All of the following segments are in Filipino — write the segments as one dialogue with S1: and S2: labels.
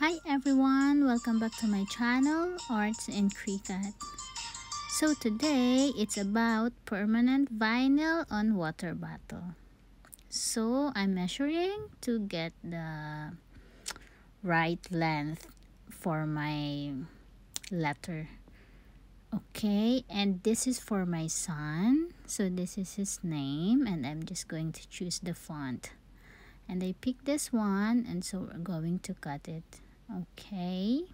S1: Hi everyone, welcome back to my channel, Arts and Cricut. So today, it's about permanent vinyl on water bottle. So I'm measuring to get the right length for my letter. Okay, and this is for my son. So this is his name, and I'm just going to choose the font. And I picked this one, and so we're going to cut it. Okay.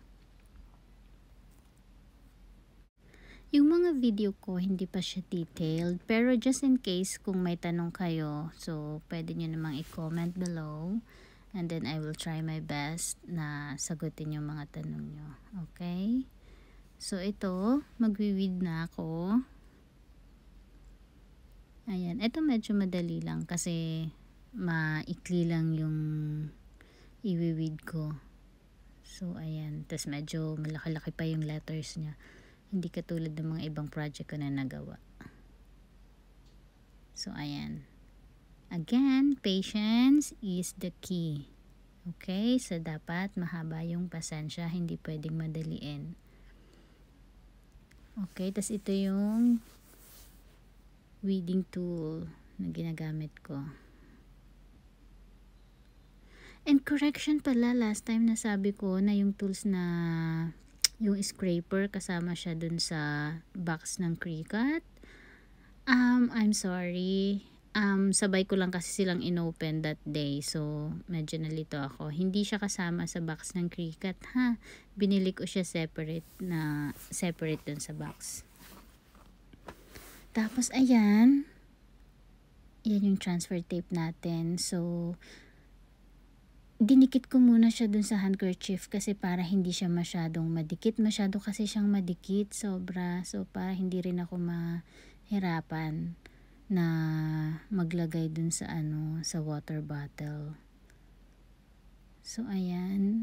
S1: Yung mga video ko, hindi pa siya detailed. Pero just in case kung may tanong kayo, so pwede nyo namang i-comment below. And then I will try my best na sagutin yung mga tanong nyo. Okay? So ito, magwi-weed na ako. Ayan. Ito medyo madali lang kasi maikli lang yung i-weed ko. So ayan. Tapos medyo malaki-laki pa yung letters niya. Hindi katulad ng mga ibang project ko na nagawa. So, ayan. Again, patience is the key. Okay? So, dapat mahaba yung pasensya. Hindi pwedeng madaliin. Okay? Tas ito yung weeding tool na ginagamit ko. And correction pala, last time nasabi ko na yung tools na yung scraper kasama siya dun sa box ng Cricut. I'm sorry. Sabay ko lang kasi silang inopen that day. So, medyo nalito ako. Hindi siya kasama sa box ng Cricut, ha? Binili ko siya separate dun sa box. Tapos, ayan. Yan yung transfer tape natin. So, dinikit ko muna siya dun sa handkerchief kasi para hindi siya masyadong madikit. Masyado kasi siyang madikit, sobra. So, para hindi rin ako mahirapan na maglagay dun sa sa water bottle. So, ayan.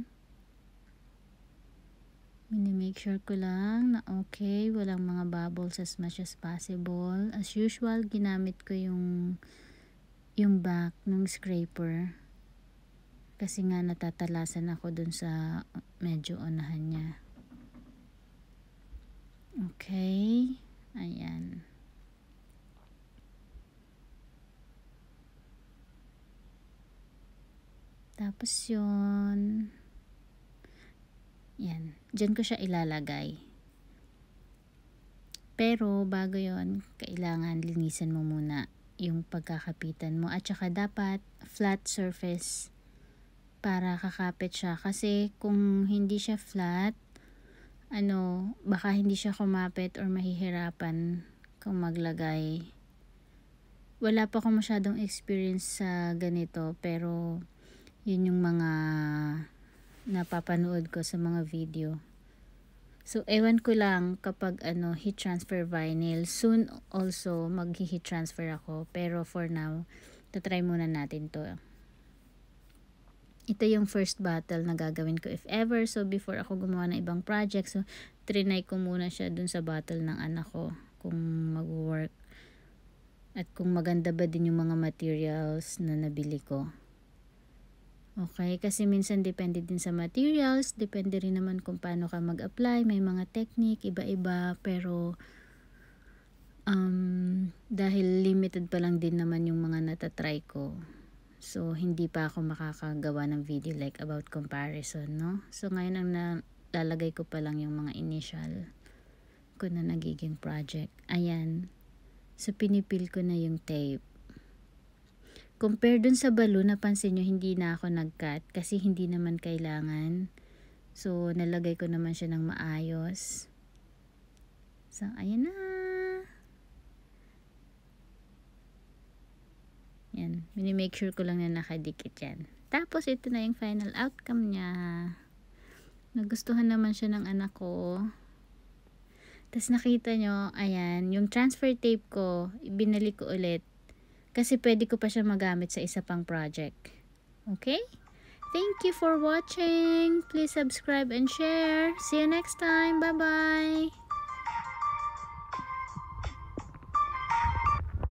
S1: Mini-make sure ko lang na okay. Walang mga bubbles as much as possible. As usual, ginamit ko yung back ng scraper. Kasi nga natatalasan ako dun sa medyo unahan niya. Okay. Ayan. Tapos yun. Yan. Diyan ko siya ilalagay. Pero bago yun, kailangan linisan mo muna yung pagkakapitan mo. At saka dapat flat surface para kakapit siya. Kasi kung hindi siya flat, baka hindi siya kumapit or mahihirapan kung maglagay. Wala pa akong masyadong experience sa ganito, pero yun yung mga napapanood ko sa mga video. So, ewan ko lang kapag heat transfer vinyl. Soon also mag-heat transfer ako. Pero for now, tatry muna natin to. Ito yung first bottle na gagawin ko if ever. So, before ako gumawa ng ibang project, so, trinay ko muna siya dun sa bottle ng anak ko kung mag-work. At kung maganda ba din yung mga materials na nabili ko. Okay, kasi minsan depende din sa materials. Depende rin naman kung paano ka mag-apply. May mga technique, iba-iba. Pero, dahil limited pa lang din naman yung mga natatry ko. So, hindi pa ako makakagawa ng video like about comparison, no? So, ngayon ang nalalagay ko pa lang yung mga initial ko na nagiging project. Ayan. So, pinipil ko na yung tape. Compare dun sa balloon, napansin nyo, hindi na ako nag-cut kasi hindi naman kailangan. So, nalagay ko naman siya ng maayos. So, ayan na. Yan, mini-make sure ko lang na nakadikit yan. Tapos, ito na yung final outcome niya. Nagustuhan naman siya ng anak ko. Tapos, nakita nyo, ayan, yung transfer tape ko, binalik ko ulit. Kasi pwede ko pa siya magamit sa isa pang project. Okay? Thank you for watching. Please subscribe and share. See you next time. Bye-bye.